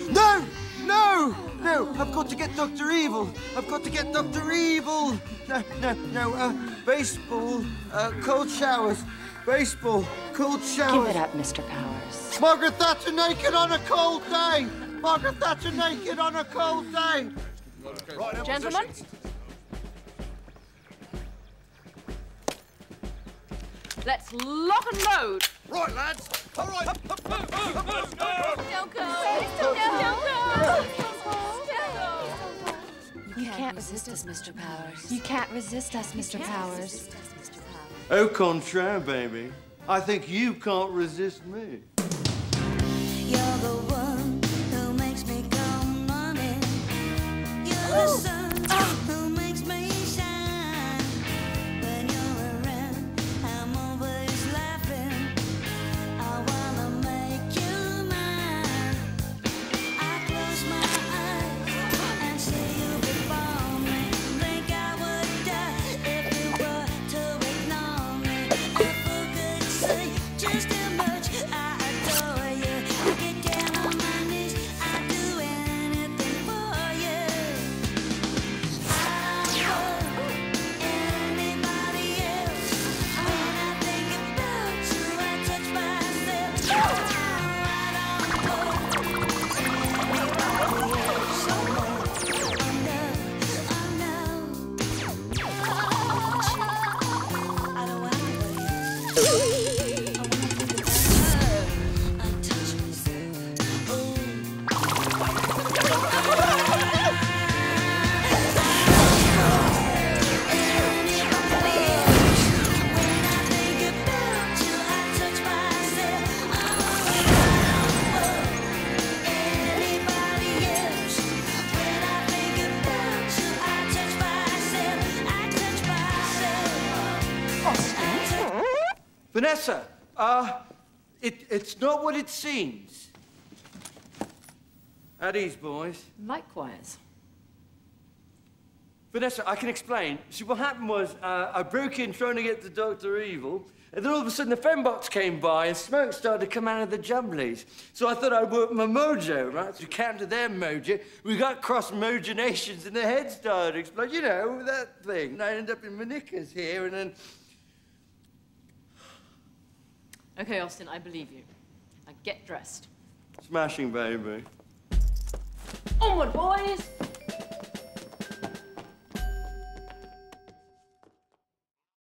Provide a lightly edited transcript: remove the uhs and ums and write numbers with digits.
No! No! No! I've got to get Dr. Evil! I've got to get Dr. Evil! No, baseball, cold showers. Baseball, cold showers. Give it up, Mr. Powers. Margaret Thatcher naked on a cold day! Margaret Thatcher naked on a cold day! Right, gentlemen. Let's lock and load. Right, lads. All right. Don't go. You can't resist us, Mr. Powers. You can't resist us, Mr. Powers. Au contraire, baby. I think you can't resist me. You're the one who makes me come running. You're the sun who makes me shine. When you're around, I'm always laughing. I wanna make you mine. I close my eyes and see you before me. Think I would die if you were to ignore me. If I could say just how much I adore you. I get down on my knees, I'd do anything for you. I would anybody else. When I think about you, I touch myself. I don't want anybody else. I don't want anybody else. Vanessa, it's not what it seems. At ease, boys. Likewise. Vanessa, I can explain. See, what happened was I broke in trying to get to Dr. Evil, and then all of a sudden the fembots came by and smoke started to come out of the jumblies. So I thought I'd work my mojo, right? So we counted their mojo. We got cross-moginations and the head started to explode. You know, that thing. And I ended up in my knickers here, and then... Okay, Austin, I believe you. Now get dressed. Smashing, baby. Onward, boys!